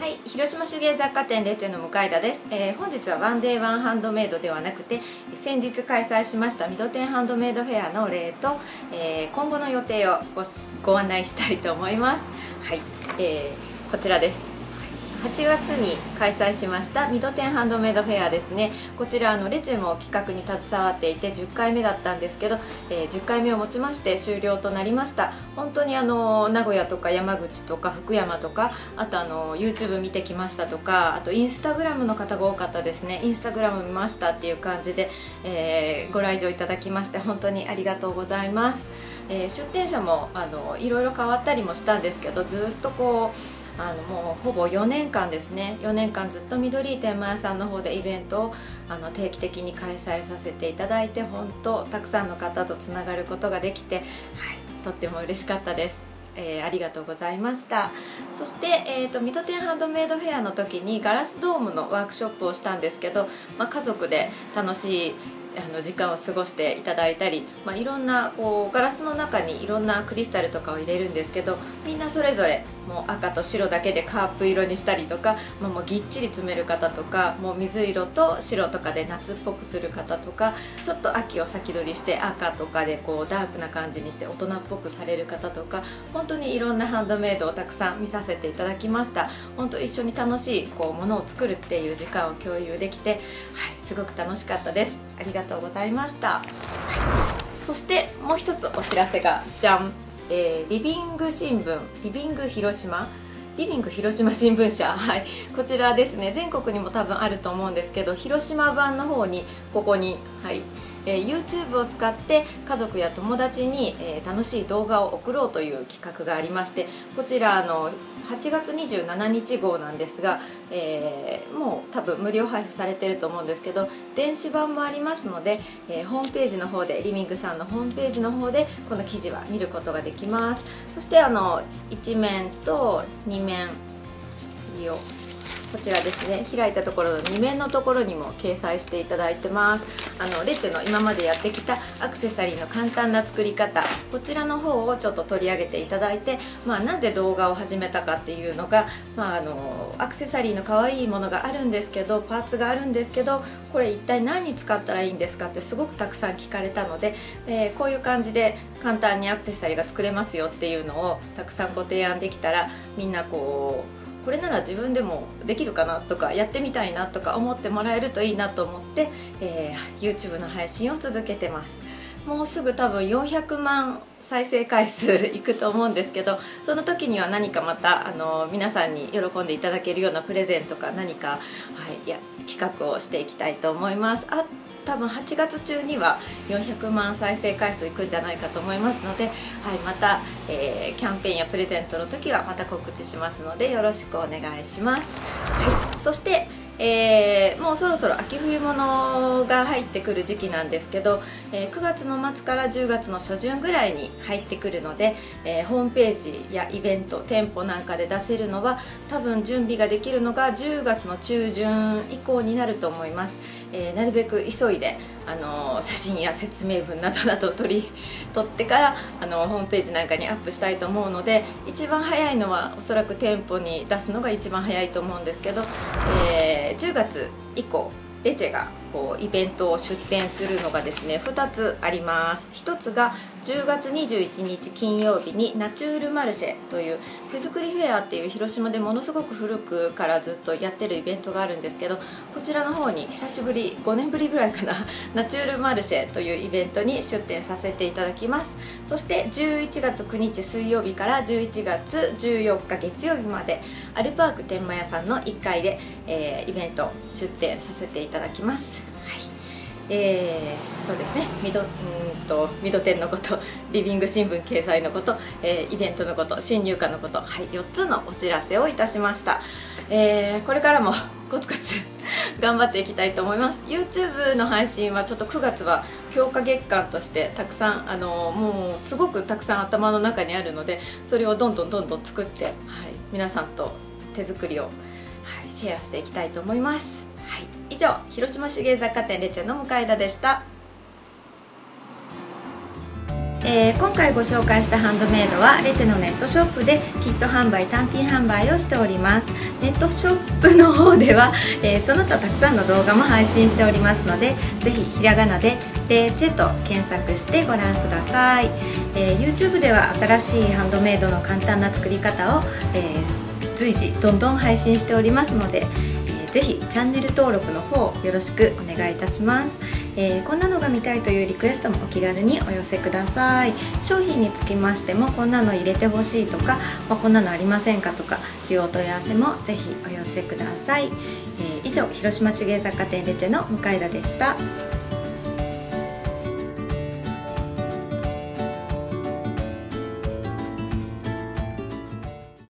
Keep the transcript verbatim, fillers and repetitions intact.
はい、広島手芸雑貨店レチェの向田です、えー、本日はワンデーワンハンドメイドではなくて先日開催しましたミドテンハンドメイドフェアの例と、えー、今後の予定を ご, ご案内したいと思います。はい、えー、こちらです。はちがつに開催しましたミドテンハンドメイドフェアですね。こちらあのレチェも企画に携わっていてじゅっかいめだったんですけど、えー、じゅっかいめをもちまして終了となりました。本当にあの名古屋とか山口とか福山とか、あとあの YouTube 見てきましたとか、あとインスタグラムの方が多かったですね。インスタグラム見ましたっていう感じで、えー、ご来場いただきまして本当にありがとうございます。えー、出店者もあのいろいろ変わったりもしたんですけど、ずっとこうあのもうほぼよねんかんですね。よねんかんずっと緑天満屋さんの方でイベントをあの定期的に開催させていただいて、本当たくさんの方とつながることができて、はい、とっても嬉しかったです。えー、ありがとうございました。そして、えーと、ミドテンハンドメイドフェアの時にガラスドームのワークショップをしたんですけど、まあ、家族で楽しいあの時間を過ごしていただいたり、まあ、いろんなこうガラスの中にいろんなクリスタルとかを入れるんですけど、みんなそれぞれもう赤と白だけでカープ色にしたりとか、まあ、もうぎっちり詰める方とか、もう水色と白とかで夏っぽくする方とか、ちょっと秋を先取りして赤とかでこうダークな感じにして大人っぽくされる方とか、本当にいろんなハンドメイドをたくさん見させていただきました。本当一緒に楽しいこうものを作るっていう時間を共有できて、はい、すごく楽しかったです。ありがとうございました。はい、そしてもう一つお知らせが、じゃん、えー、リビング新聞、リビング広島リビング広島新聞社、はい、こちらですね。全国にも多分あると思うんですけど、広島版の方にここに、はい、えー、YouTube を使って家族や友達に、えー、楽しい動画を送ろうという企画がありまして、こちらあのはちがつにじゅうしちにち号なんですが、えー、もう多分無料配布されてると思うんですけど、電子版もありますので、えー、ホームページの方でリビングさんのホームページの方でこの記事は見ることができます。そしてあのいちめんとにめんをこちらですね、開いたところのにめんのところにも掲載していただいてます。あのレチェの今までやってきたアクセサリーの簡単な作り方、こちらの方をちょっと取り上げていただいて、まあ、なんで動画を始めたかっていうのが、まあ、あのアクセサリーの可愛いものがあるんですけど、パーツがあるんですけど、これ一体何に使ったらいいんですかってすごくたくさん聞かれたので、えー、こういう感じで簡単にアクセサリーが作れますよっていうのをたくさんご提案できたら、みんなこうこれなら自分でもできるかなとか、やってみたいなとか思ってもらえるといいなと思って、えー、YouTube の配信を続けてます。もうすぐ多分よんひゃくまん再生回数いくと思うんですけど、その時には何かまたあの皆さんに喜んでいただけるようなプレゼントか何か、はい、いや企画をしていきたいと思います。あ多分はちがつ中にはよんひゃくまん再生回数いくんじゃないかと思いますので、はい、また、えー、キャンペーンやプレゼントの時はまた告知しますのでよろしくお願いします。はい、そしてえー、もうそろそろ秋冬物が入ってくる時期なんですけど、えー、くがつの末からじゅうがつの初旬ぐらいに入ってくるので、えー、ホームページやイベント、店舗なんかで出せるのは多分準備ができるのがじゅうがつの中旬以降になると思います。えー、なるべく急いで、あのー、写真や説明文などなどを取り取ってから、あのー、ホームページなんかにアップしたいと思うので、一番早いのはおそらく店舗に出すのが一番早いと思うんですけど、えーじゅうがつ以降レチェがこうイベントを出店するのがですねふたつあります。ひとつがじゅうがつにじゅういちにち金曜日にナチュールマルシェという手作りフェアっていう広島でものすごく古くからずっとやってるイベントがあるんですけど、こちらの方に久しぶりごねんぶりぐらいかなナチュールマルシェというイベントに出店させていただきます。そしてじゅういちがつくにち水曜日からじゅういちがつじゅうよっか月曜日までアルパーク天満屋さんのいっかいで、えー、イベント出店させていただきます。えー、そうですね、ミド、うんと、ミドテンのこと、リビング新聞掲載のこと、えー、イベントのこと、新入荷のこと、はい、よっつのお知らせをいたしました。えー、これからもコツコツ頑張っていきたいと思います。 YouTube の配信はちょっとくがつは強化月間としてたくさん、あのもうすごくたくさん頭の中にあるので、それをどんどんどんどん作って、はい、皆さんと手作りを、はい、シェアしていきたいと思います。はい、以上、広島手芸雑貨店レチェの向田でした。 えー、今回ご紹介したハンドメイドはレチェのネットショップでキット販売単品販売をしております。ネットショップの方では、えー、その他たくさんの動画も配信しておりますので、ぜひひらがなでレチェと検索してご覧ください。えー、YouTube では新しいハンドメイドの簡単な作り方を、えー、随時どんどん配信しておりますので、ぜひチャンネル登録の方よろしくお願いいたします。えー、こんなのが見たいというリクエストもお気軽にお寄せください。商品につきましてもこんなの入れてほしいとか、まあ、こんなのありませんかとかいうお問い合わせもぜひお寄せください。えー、以上、広島手芸雑貨店レチェの向田でした。